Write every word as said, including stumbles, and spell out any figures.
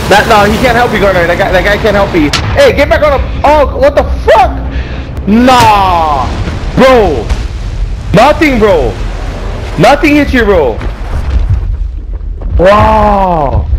That no, he can't help you, Garner. That guy, that guy can't help you. Hey, get back on the. Oh, what the fuck? Nah, bro. Nothing, bro. Nothing hit you, bro. Wow.